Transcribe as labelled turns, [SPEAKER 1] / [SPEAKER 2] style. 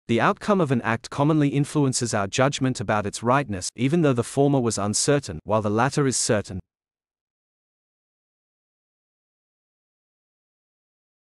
[SPEAKER 1] The outcome of an act commonly influences our judgment about its rightness, even though the former was uncertain, while the latter is certain.